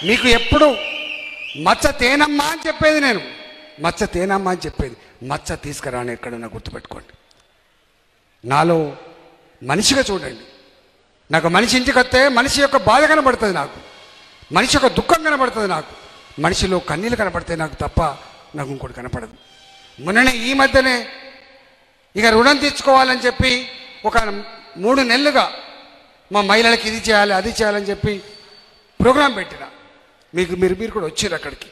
మీకు ఎప్పుడు మచ్చ తేనమ్మా అని చెప్పేది నేను, మచ్చ తేనమ్మా అని చెప్పేది, మచ్చ తీసుకురాని ఎక్కడన్నా గుర్తుపెట్టుకోండి. నాలో మనిషిగా చూడండి. నాకు మనిషి ఇంటికి వస్తే మనిషి యొక్క బాధ కనబడుతుంది, నాకు మనిషి యొక్క దుఃఖం కనబడుతుంది, నాకు మనిషిలో కన్నీళ్ళు కనబడతాయి, నాకు తప్ప నాకు ఇంకోటి కనపడదు. మొన్ననే ఈ మధ్యనే ఇక రుణం తీర్చుకోవాలని చెప్పి ఒక 3 నెలలుగా మా మహిళలకు ఇది చేయాలి అది చేయాలని చెప్పి ప్రోగ్రాం పెట్టిన. మీరు కూడా వచ్చారు అక్కడికి,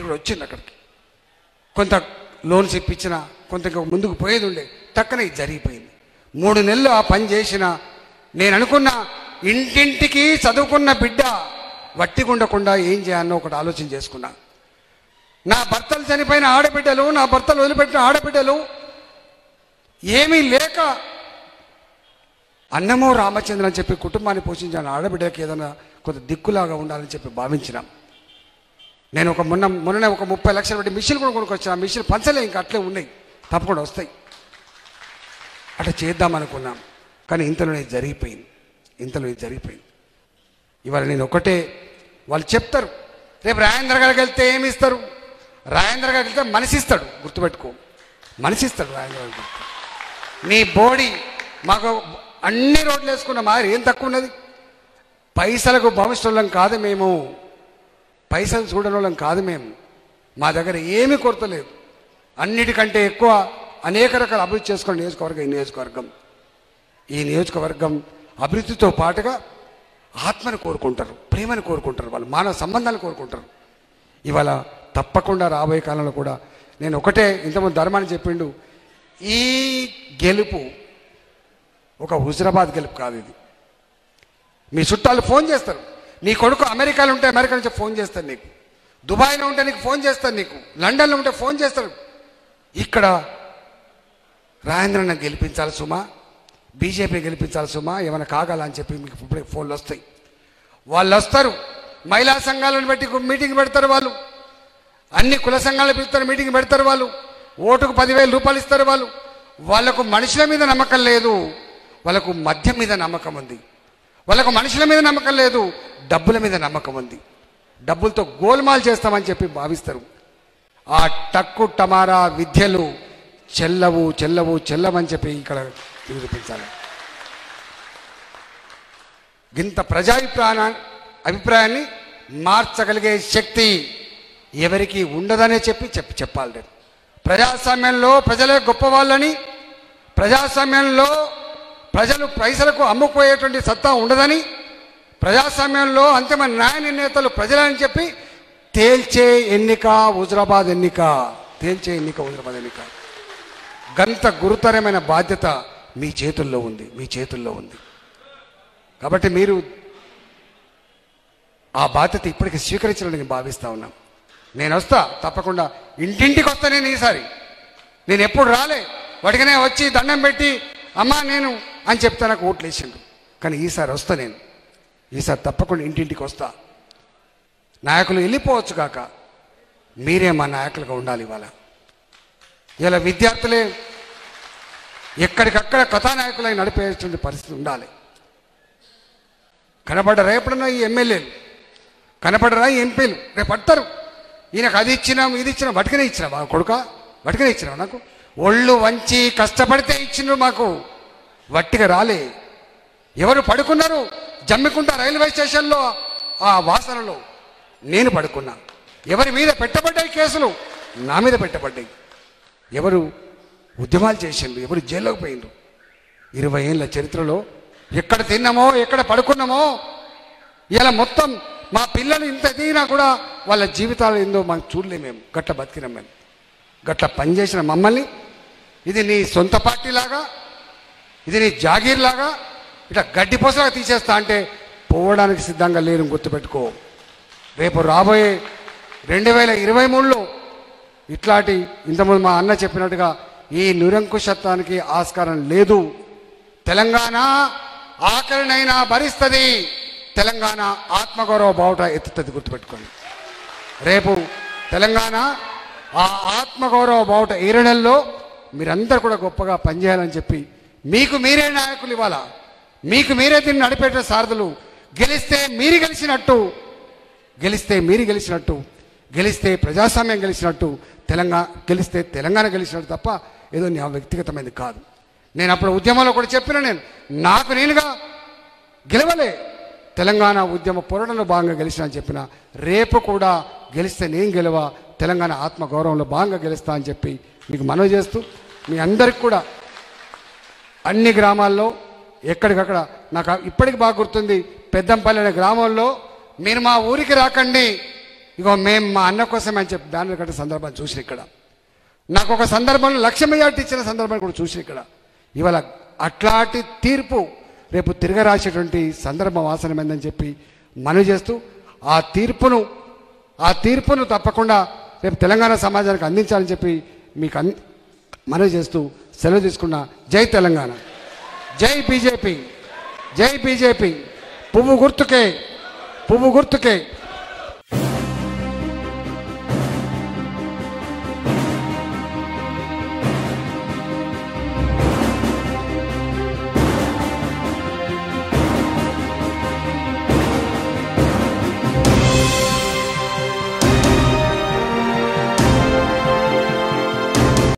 కొంత లోన్స్ ఇప్పించిన, కొంత ముందుకు పోయేది ఉండే, టక్కన ఇది జరిగిపోయింది. 3 నెలలు ఆ పని చేసిన. నేను అనుకున్న ఇంటింటికి చదువుకున్న బిడ్డ వట్టిగుండకుండా ఏం చేయాలో ఒకటి ఆలోచన చేసుకున్నా. నా భర్తలు చనిపోయిన ఆడబిడ్డలు, నా భర్తలు వదిలిపెట్టిన ఆడబిడ్డలు ఏమీ లేక అన్నమో రామచంద్ర అని చెప్పి కుటుంబాన్ని పోషించిన ఆడబిడ్డకి ఏదైనా కొంత దిక్కులాగా ఉండాలని చెప్పి భావించినాం. నేను మొన్ననే ఒక 30 లక్షలు పెట్టి మిషన్ కూడా కొనుక్కొచ్చిన. మిషన్ పంచలే, ఇంకా అట్లే ఉన్నాయి, తప్పకుండా వస్తాయి. అట్లా చేద్దామనుకున్నాం, కానీ ఇంతలో ఇది జరిగిపోయింది. ఇవాళ నేను ఒకటే, వాళ్ళు చెప్తారు రేపు రాజేంద్ర గారికి వెళ్తే ఏమి ఇస్తారు, రాజేంద్ర గారికి వెళ్తే మనిషి ఇస్తాడు, గుర్తుపెట్టుకో, మనిషి ఇస్తాడు రాజేంద్ర గారికి. నీ బోడీ మాకు అన్ని రోడ్లు వేసుకున్న మాదిరి ఏం తక్కువ ఉన్నది? పైసలకు భవిష్యత్తులం కాదు మేము, పైసలు చూడడం కాదు మేము, మా దగ్గర ఏమీ కొరత లేదు. అన్నిటికంటే ఎక్కువ అనేక రకాల అభివృద్ధి చేసుకున్న నియోజకవర్గం. ఈ నియోజకవర్గం అభివృద్ధితో పాటుగా ఆత్మను కోరుకుంటారు, ప్రేమను కోరుకుంటారు, వాళ్ళు మానవ సంబంధాలు కోరుకుంటారు. ఇవాళ తప్పకుండా రాబోయే కాలంలో కూడా నేను ఒకటే, ఇంతకుముందు ధర్మాన్ని చెప్పిండు, ఈ గెలుపు ఒక హుజరాబాద్ గెలుపు కాదు. ఇది మీ చుట్టాలు ఫోన్ చేస్తారు, నీ కొడుకు అమెరికాలో ఉంటే అమెరికా నుంచి ఫోన్ చేస్తాను నీకు, దుబాయ్లో ఉంటే నీకు ఫోన్ చేస్తాను, నీకు లండన్లో ఉంటే ఫోన్ చేస్తాడు. ఇక్కడ రాజేంద్రని గెలిపించాలి సుమా, బీజేపీ గెలిపించాలి సుమా, ఏమైనా కాగల అని చెప్పి మీకు ఇప్పుడే ఫోన్లు వస్తాయి. వాళ్ళు వస్తారు, మహిళా సంఘాలను పెట్టి మీటింగ్ పెడతారు, వాళ్ళు అన్ని కుల సంఘాలను పిలుస్తారు, మీటింగ్ పెడతారు, వాళ్ళు ఓటుకు 10,000 రూపాయలు ఇస్తారు. వాళ్ళకు మనుషుల మీద నమ్మకం లేదు, వాళ్ళకు మద్యం మీద నమ్మకం ఉంది. వాళ్ళకు మనుషుల మీద నమ్మకం లేదు, డబ్బుల మీద నమ్మకం ఉంది. డబ్బులతో గోల్మాల్ చేస్తామని చెప్పి భావిస్తారు. ఆ టక్కు టమారా విద్యలు చెల్లవని చెప్పి ఇక్కడ నిరూపించాలి. ఇంత అభిప్రాయాన్ని మార్చగలిగే శక్తి ఎవరికి ఉండదనే చెప్పాలి. రేపు ప్రజాస్వామ్యంలో ప్రజలే గొప్పవాళ్ళని, ప్రజాస్వామ్యంలో ప్రజలు పైసలకు అమ్ముకుపోయేటువంటి సత్తా ఉండదని, ప్రజాస్వామ్యంలో అంతిమ న్యాయ నిర్ణేతలు ప్రజలని చెప్పి తేల్చే ఎన్నిక హుజరాబాద్ ఎన్నిక. గంత గురుతరమైన బాధ్యత మీ చేతుల్లో ఉంది. కాబట్టి మీరు ఆ బాధ్యత ఇప్పటికీ స్వీకరించాలని భావిస్తూ ఉన్నాం. నేను వస్తా, తప్పకుండా ఇంటింటికి వస్తా. నేను ఈసారి నేను ఎప్పుడు రాలే, వాటికనే వచ్చి దండం పెట్టి అమ్మా నేను అని చెప్తా, నాకు ఓట్లు వేసిండు. కానీ ఈసారి వస్తా, నేను ఈసారి తప్పకుండా ఇంటింటికి వస్తా. నాయకులు వెళ్ళిపోవచ్చు కాక, మీరే మా నాయకులుగా ఉండాలి. ఇలా విద్యార్థులే ఎక్కడికక్కడ కథానాయకులై నడిపేటువంటి పరిస్థితి ఉండాలి. కనపడరా ఎప్పుడన్నా ఈ ఎమ్మెల్యేలు, కనపడరా ఈ ఎంపీలు? రేపు పడతారు, ఈయనకు అది ఇచ్చినాం ఇది ఇచ్చినాం, వటికనే ఇచ్చినావా కొడుక, వటికనే ఇచ్చినావా? నాకు ఒళ్ళు వంచి కష్టపడితే ఇచ్చినారు, మాకు వట్టిగా రాలే. ఎవరు పడుకున్నారు జమ్మికుంట రైల్వే స్టేషన్లో ఆ వాసనలో? నేను పడుకున్నా. ఎవరి మీద పెట్టబడ్డాయి కేసులు? నా మీద పెట్టబడ్డాయి. ఎవరు ఉద్యమాలు చేసిండ్రు, ఎవరు జైల్లోకి పోయిండ్రు? 20 ఏళ్ళ చరిత్రలో ఎక్కడ తిన్నామో ఎక్కడ పడుకున్నామో, ఇలా మొత్తం మా పిల్లలు ఇంత ఎదిగినా కూడా వాళ్ళ జీవితాలు ఏందో మనం చూడలేము. మేము గట్ల బతికినాం, మేము గట్ల పనిచేసిన మమ్మల్ని ఇది నీ సొంత పార్టీ లాగా, ఇది నీ జాగీర్ లాగా ఇట్లా గడ్డిపోసలాగా తీసేస్తా అంటే పోవడానికి సిద్ధంగా లేరు, గుర్తుపెట్టుకో. రేపు రాబోయే 2023లో ఇట్లాంటి ఇంతకుముందు మా అన్న చెప్పినట్టుగా ఈ నిరంకుశత్వానికి ఆస్కారం లేదు. తెలంగాణ ఆకలినైనా భరిస్తుంది, తెలంగాణ ఆత్మగౌరవ బావుట ఎత్తుతుంది, గుర్తుపెట్టుకోండి. రేపు తెలంగాణ ఆ ఆత్మగౌరవ బావుట 7 నెలల్లో మీరందరూ కూడా గొప్పగా పనిచేయాలని చెప్పి మీకు మీరే నాయకులు, ఇవ్వాలా, మీకు మీరే దీన్ని నడిపేట సారథులు. గెలిస్తే మీరు గెలిచినట్టు, గెలిస్తే మీరు గెలిచినట్టు, గెలిస్తే ప్రజాస్వామ్యం గెలిచినట్టు, గెలిస్తే తెలంగాణ గెలిచినట్టు తప్ప ఏదో నా వ్యక్తిగతమైనది కాదు. నేను అప్పుడు ఉద్యమంలో కూడా చెప్పిన, నాకు నేనుగా గెలవలే, తెలంగాణ ఉద్యమ పోరాటంలో భాగంగా గెలిచిన అని చెప్పిన. రేపు కూడా గెలిస్తే నేను గెలవ, తెలంగాణ ఆత్మగౌరవంలో భాగంగా గెలుస్తా అని చెప్పి మీకు మనవి చేస్తూ, మీ అందరికి కూడా అన్ని గ్రామాల్లో ఎక్కడికక్కడ నాకు ఇప్పటికి బాగా గుర్తుంది, పెద్దంపల్లి అనే గ్రామంలో మీరు మా ఊరికి రాకండి, ఇగో మేము మా అన్న కోసం అని చెప్పి బ్యానర్ కట్టే సందర్భాన్ని చూసి ఇక్కడ నాకు ఒక సందర్భంలో 1,00,000 మెజార్టీ ఇచ్చిన సందర్భాన్ని కూడా చూసి ఇక్కడ. ఇవాళ అట్లాంటి తీర్పు రేపు తిరగరాసేటువంటి సందర్భం ఆసనమైందని చెప్పి మనవి చేస్తూ, ఆ తీర్పును తప్పకుండా రేపు తెలంగాణ సమాజానికి అందించాలని చెప్పి మీకు మనవి చేస్తూ సెలవు తీసుకున్న. జై తెలంగాణ, జై బీజేపీ, జై బీజేపీ. పువ్వు గుర్తుకే